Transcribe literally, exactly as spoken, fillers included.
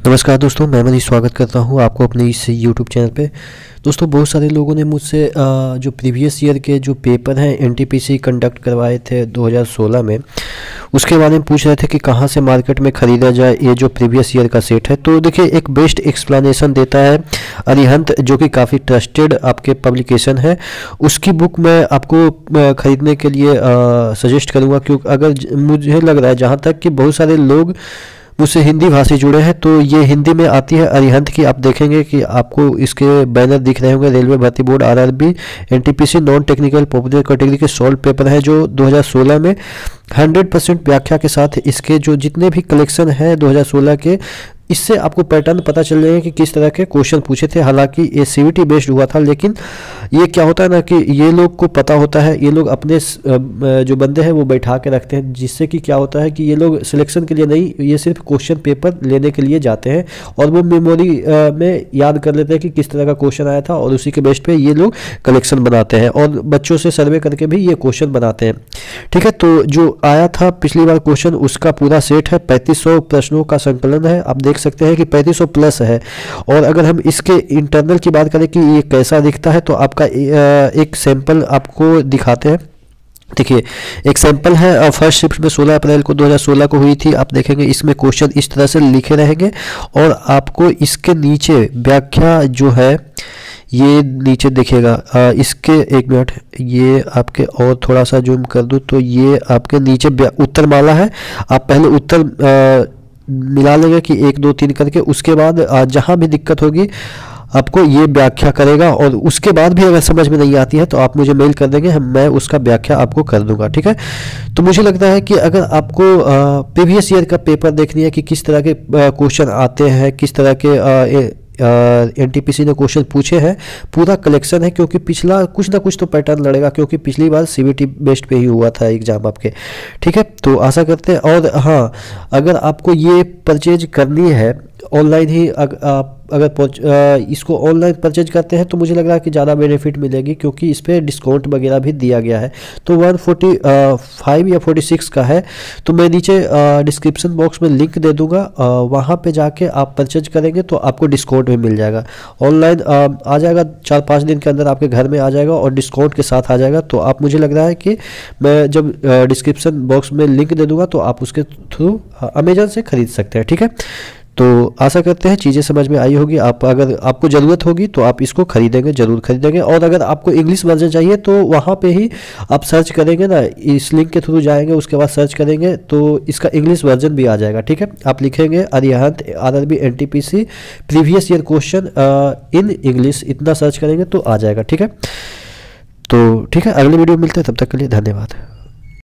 नमस्कार दोस्तों, मैं मनीष स्वागत करता हूं आपको अपने इस यूट्यूब चैनल पे। दोस्तों, बहुत सारे लोगों ने मुझसे जो प्रीवियस ईयर के जो पेपर हैं एनटीपीसी कंडक्ट करवाए थे दो हज़ार सोलह में, उसके बारे में पूछ रहे थे कि कहां से मार्केट में ख़रीदा जाए ये जो प्रीवियस ईयर का सेट है। तो देखिए, एक बेस्ट एक्सप्लेनेशन देता है अरिहंत, जो कि काफ़ी ट्रस्टेड आपके पब्लिकेशन है। उसकी बुक मैं आपको ख़रीदने के लिए सजेस्ट करूँगा, क्योंकि अगर मुझे लग रहा है जहाँ तक कि बहुत सारे लोग मुझसे हिंदी भाषी जुड़े हैं, तो ये हिंदी में आती है अरिहंत की। आप देखेंगे कि आपको इसके बैनर दिख रहे होंगे। रेलवे भर्ती board RRB NTPC non technical popular category के सॉल्व पेपर है, जो दो हज़ार सोलह में हंड्रेड परसेंट व्याख्या के साथ इसके जो जितने भी कलेक्शन है दो हज़ार सोलह के, इससे आपको पैटर्न पता चल जाएगा कि किस तरह के क्वेश्चन पूछे थे। हालांकि ये सीवीटी बेस्ड हुआ था, लेकिन ये क्या होता है ना कि ये लोग को पता होता है, ये लोग अपने जो बंदे हैं वो बैठा के रखते हैं, जिससे कि क्या होता है कि ये लोग सिलेक्शन के लिए नहीं, ये सिर्फ क्वेश्चन पेपर लेने के लिए जाते हैं और वो मेमोरी में याद कर लेते हैं कि किस तरह का क्वेश्चन आया था, और उसी के बेस पे ये लोग कलेक्शन बनाते हैं और बच्चों से सर्वे करके भी ये क्वेश्चन बनाते हैं। ठीक है, तो जो आया था पिछली बार क्वेश्चन, उसका पूरा सेट है, पैंतीस सौ प्रश्नों का संकलन है। आप देख सकते हैं कि पैंतीस सौ प्लस है। और अगर हम इसके इंटरनल की बात करें कि ये कैसा दिखता है, तो आपका एक सैंपल आपको दिखाते हैं। देखिए, एक सैंपल है, फर्स्ट शिफ्ट में सोलह अप्रैल को दो हज़ार सोलह को हुई थी। आप देखेंगे इसमें क्वेश्चन इस तरह से लिखे रहेंगे और आपको इसके नीचे व्याख्या जो है ये नीचे दिखेगा। इसके एक मिनट, ये आपके और थोड़ा सा जूम कर दूं तो ये आपके नीचे उत्तर माला है। आप पहले उत्तर आ, मिला लेंगे कि एक दो तीन करके, उसके बाद जहाँ भी दिक्कत होगी आपको ये व्याख्या करेगा, और उसके बाद भी अगर समझ में नहीं आती है तो आप मुझे मेल कर देंगे, हम मैं उसका व्याख्या आपको कर दूंगा। ठीक है, तो मुझे लगता है कि अगर आपको प्रीवियस ईयर का पेपर देखनी है कि किस तरह के क्वेश्चन आते हैं, किस तरह के आ, एनटीपीसी ने क्वेश्चन पूछे हैं, पूरा कलेक्शन है, क्योंकि पिछला कुछ ना कुछ तो पैटर्न लड़ेगा, क्योंकि पिछली बार सीवीटी बेस्ड पे ही हुआ था एग्जाम आपके। ठीक है, तो आशा करते हैं। और हाँ, अगर आपको ये परचेज करनी है ऑनलाइन ही, अग, आप अगर इसको ऑनलाइन परचेज करते हैं तो मुझे लग रहा है कि ज़्यादा बेनिफिट मिलेगी, क्योंकि इस पर डिस्काउंट वगैरह भी दिया गया है। तो वन फोर्टी फाइव या फोर्टी सिक्स का है, तो मैं नीचे डिस्क्रिप्शन बॉक्स में लिंक दे दूंगा, वहाँ पे जाके आप परचेज करेंगे तो आपको डिस्काउंट भी मिल जाएगा। ऑनलाइन आ जाएगा, चार पाँच दिन के अंदर आपके घर में आ जाएगा और डिस्काउंट के साथ आ जाएगा। तो आप, मुझे लग रहा है कि मैं जब डिस्क्रिप्शन बॉक्स में लिंक दे दूँगा तो आप उसके थ्रू अमेजन से खरीद सकते हैं। ठीक है, तो आशा करते हैं चीज़ें समझ में आई होगी। आप, अगर आपको ज़रूरत होगी तो आप इसको खरीदेंगे, ज़रूर खरीदेंगे। और अगर आपको इंग्लिश वर्जन चाहिए तो वहाँ पे ही आप सर्च करेंगे ना, इस लिंक के थ्रू जाएंगे, उसके बाद सर्च करेंगे तो इसका इंग्लिश वर्जन भी आ जाएगा। ठीक है, आप लिखेंगे Arihant RRB NTPC previous year question in English, इतना सर्च करेंगे तो आ जाएगा। ठीक है, तो ठीक है, अगले वीडियो में मिलते हैं, तब तक के लिए धन्यवाद।